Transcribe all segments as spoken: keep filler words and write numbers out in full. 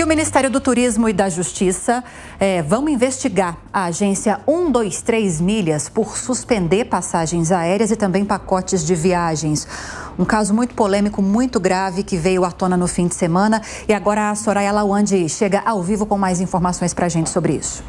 E o Ministério do Turismo e da Justiça é, vão investigar a agência um dois três Milhas por suspender passagens aéreas e também pacotes de viagens. Um caso muito polêmico, muito grave, que veio à tona no fim de semana. E agora a Soraya Lawande chega ao vivo com mais informações para a gente sobre isso.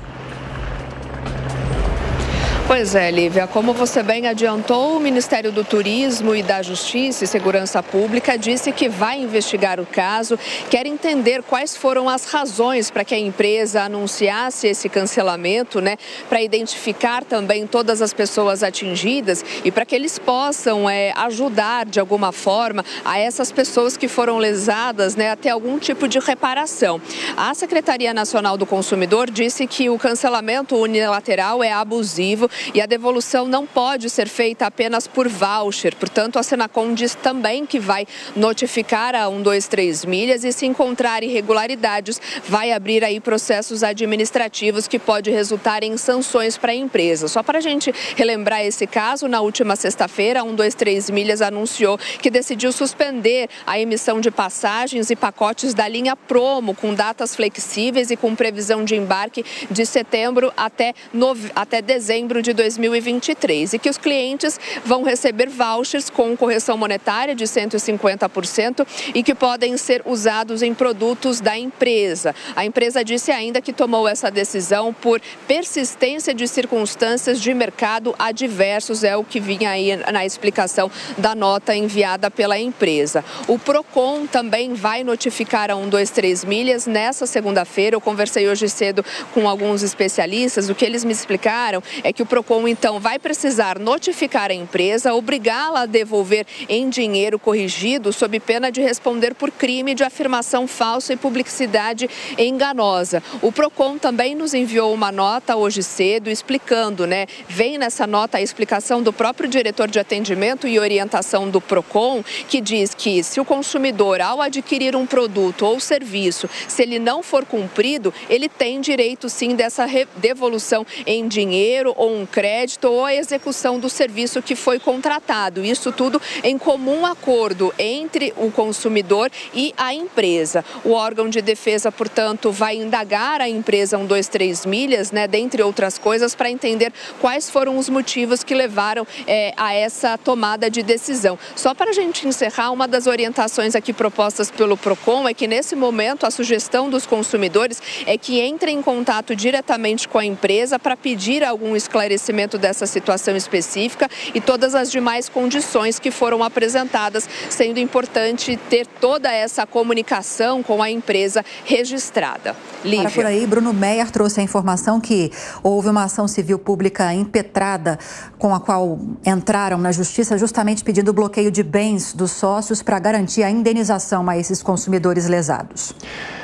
Pois é, Lívia, como você bem adiantou, o Ministério do Turismo e da Justiça e Segurança Pública disse que vai investigar o caso, quer entender quais foram as razões para que a empresa anunciasse esse cancelamento, né, para identificar também todas as pessoas atingidas e para que eles possam é, ajudar de alguma forma a essas pessoas que foram lesadas, né, a ter algum tipo de reparação. A Secretaria Nacional do Consumidor disse que o cancelamento unilateral é abusivo e a devolução não pode ser feita apenas por voucher. Portanto, a Senacom diz também que vai notificar a um dois três Milhas e, se encontrar irregularidades, vai abrir aí processos administrativos que pode resultar em sanções para a empresa. Só para a gente relembrar esse caso, na última sexta-feira, a um dois três Milhas anunciou que decidiu suspender a emissão de passagens e pacotes da linha Promo, com datas flexíveis e com previsão de embarque de setembro até, nove... até dezembro de dois mil e vinte e três, e que os clientes vão receber vouchers com correção monetária de cento e cinquenta por cento e que podem ser usados em produtos da empresa. A empresa disse ainda que tomou essa decisão por persistência de circunstâncias de mercado adversos, é o que vinha aí na explicação da nota enviada pela empresa. O Procon também vai notificar a um dois três Milhas nessa segunda-feira. Eu conversei hoje cedo com alguns especialistas. O que eles me explicaram é que o Procon, então, vai precisar notificar a empresa, obrigá-la a devolver em dinheiro corrigido, sob pena de responder por crime de afirmação falsa e publicidade enganosa. O Procon também nos enviou uma nota hoje cedo explicando, né? Vem nessa nota a explicação do próprio diretor de atendimento e orientação do Procon, que diz que se o consumidor, ao adquirir um produto ou serviço, se ele não for cumprido, ele tem direito, sim, dessa devolução em dinheiro ou um crédito ou a execução do serviço que foi contratado. Isso tudo em comum acordo entre o consumidor e a empresa. O órgão de defesa, portanto, vai indagar a empresa um dois três Milhas, né, dentre outras coisas, para entender quais foram os motivos que levaram é, a essa tomada de decisão. Só para a gente encerrar, uma das orientações aqui propostas pelo Procon é que, nesse momento, a sugestão dos consumidores é que entrem em contato diretamente com a empresa para pedir algum esclarecimento dessa situação específica e todas as demais condições que foram apresentadas, sendo importante ter toda essa comunicação com a empresa registrada. Lívia. Para por aí, Bruno Meyer trouxe a informação que houve uma ação civil pública impetrada com a qual entraram na justiça justamente pedindo o bloqueio de bens dos sócios para garantir a indenização a esses consumidores lesados.